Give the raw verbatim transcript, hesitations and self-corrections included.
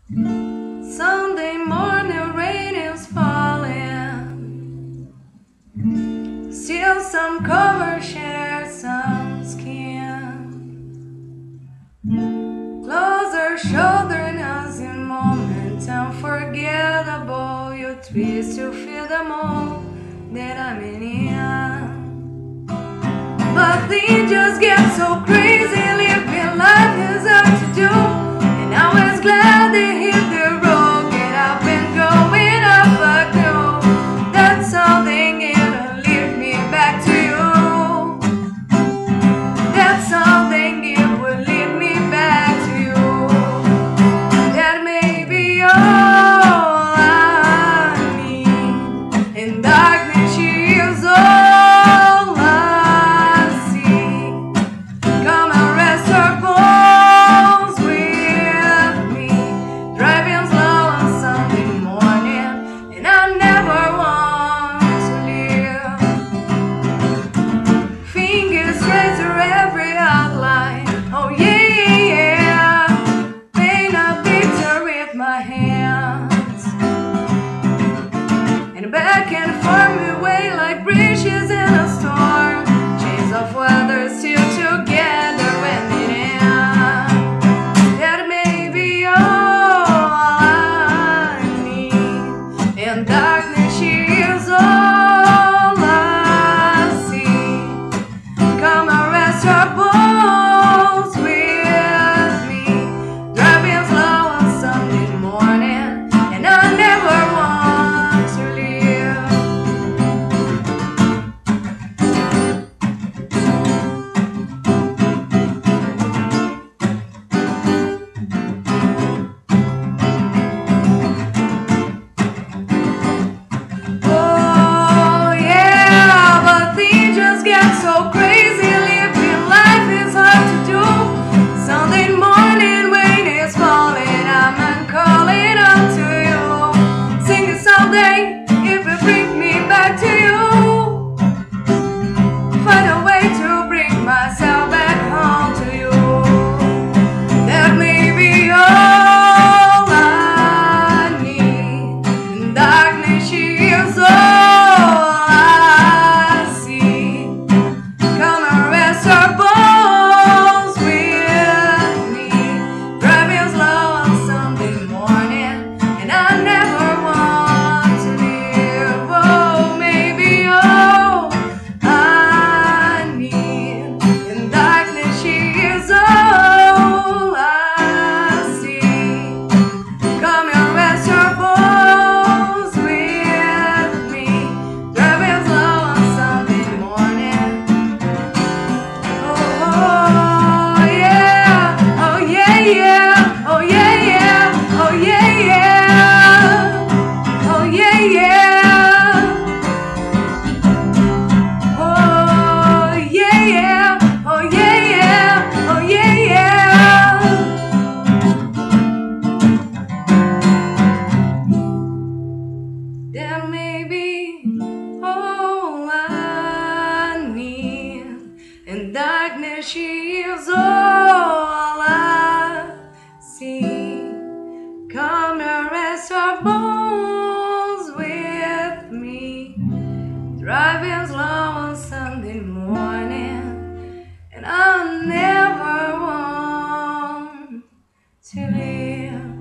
Sunday morning, rain is falling. Still some cover share some skin. Closer shouldering us in moments unforgettable. You twist to feel the mold that I'm in. But things just get so crazy. Living life is hard to do, and I was glad they hit the road. Get up and go when I fuck you. That's something it'll lead me back to you. That's something it will lead me back to you. That may be all I need. In darkness she is all. Back and forth we wait like bridges in a storm. Chains of weather still together when it ends. That may be all I need. In darkness she is all I see. Come and rest your bones with me. Driving slow on Sunday morning, and I never want so crazy, living life is hard to do. Sunday morning, rain is falling, I'm calling out to you. Sing it someday, if it brings me back to you. Find a way to bring myself back home to you. That may be all I need. In darkness she is all. That may be all I need. In darkness she is all I see. Come and rest your bones with me. Driving slow on Sunday morning, and I never want to live.